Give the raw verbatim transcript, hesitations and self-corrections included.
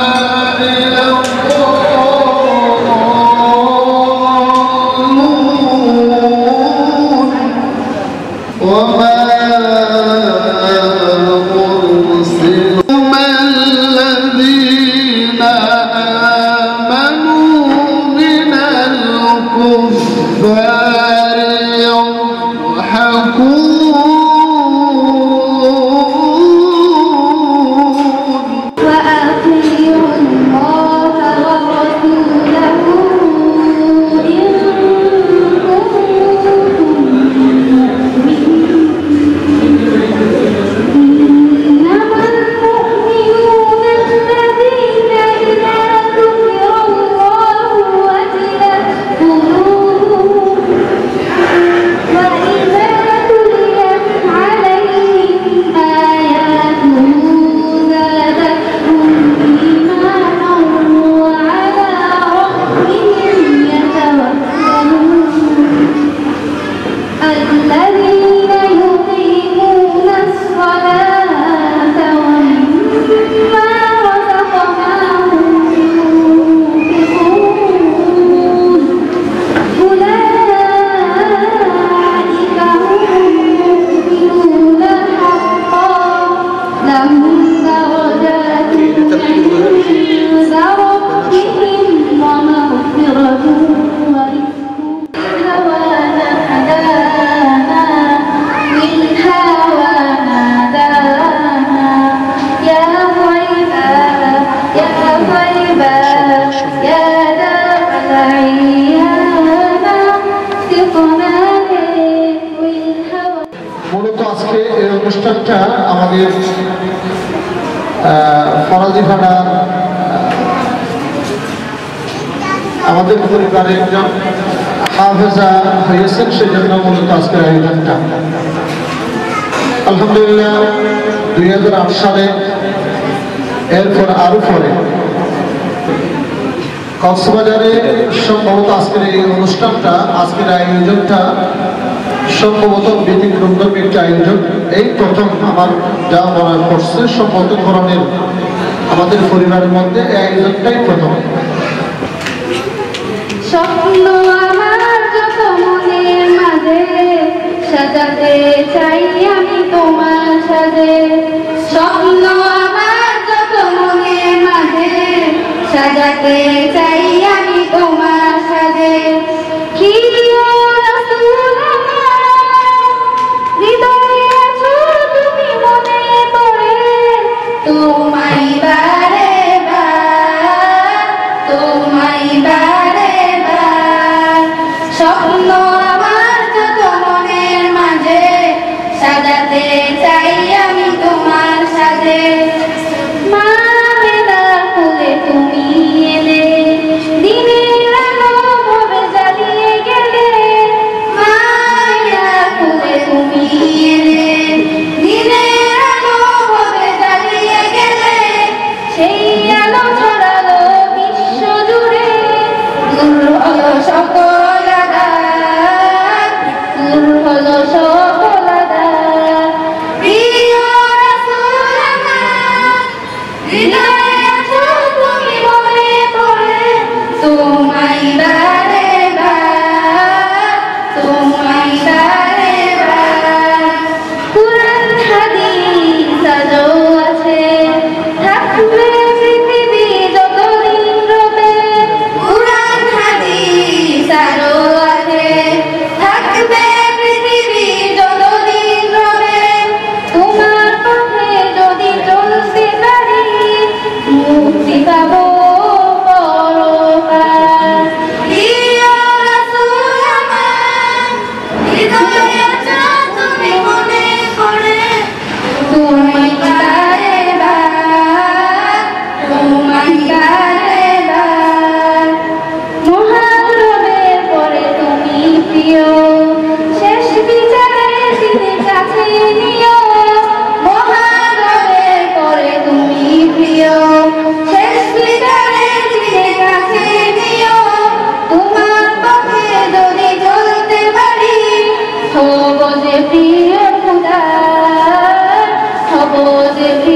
অনুষ্ঠানটা আমাদের ফরাজিপাড়া আমাদের পরিবারের একজন হাফেজা হয়েছেন, সেজন্য মূলত আজকের আয়োজনটা। আলহামদুলিল্লাহ দুই হাজার আট সালে এরপর আরো পরে কক্সবাজারে সম্ভবত আজকের এই অনুষ্ঠানটা, আজকের আয়োজনটা সম্ভবত ব্যতিক্রমধর্মী একটি আয়োজন। এই প্রথম আমার যা মনে পড়ছে সম্ভবত ধরনের আমাদের পরিবারের মধ্যে এই আয়োজনটাই প্রথম। স্বপ্ন আমার যত মনের মাঝে সাজাতে চাই আমি তোমার সাজে, স্বপ্ন আমার যত মনের মাঝে সাজাতে চাই আমি তোমার সাজে। কি তোমায় বারে বার, তোমায় বারে বার, স্বপ্ন আমার যত মনের মাঝে সাজাতে চাই আমি তোমার সাজে। মা বেদার ফুলে তুমি এলে, দিনের আলো ভবে জ্বালিয়ে গেলে, মা বেদার ফুলে তুমি এলে, দিনের আলো ভবে জ্বালিয়ে গেলে, সেই আলো ছড়ালো বিশ্ব জুড়ে, দূর হলো সকল আঘাত, দূর হলো সকল আঘাত। প্রিয় রাসূল আমার, হৃদয়ে আছো তুমি মনে পড়ে, তোমায় বারে বার, তোমায় বারে বার। কুরআন হাদিস আজও আছে, থাকবে পৃথিবী যতদিন রবে, কুরআন হাদিস আজও আছে, থাকবে পৃথিবী যতদিন রবে। তোমার পথে যদি চলতে পারি, মুক্তি পাবো পরকাল। প্রিয় রাসূল আমার, হৃদয়ে আছো তুমি মনে করে, তোমায় বারে বার, তোমায় বারে বার। মহারবের পরে তুমি প্রিয়, শেষ বিচারে দিনে কাছে নিও, মহারবের পরে তুমি প্রিয়, শেষ বিচারে দিনে কাছে নিও। তোমার পথে যদি চলতে পারি, হব যে প্রিয় খোদার, হব যে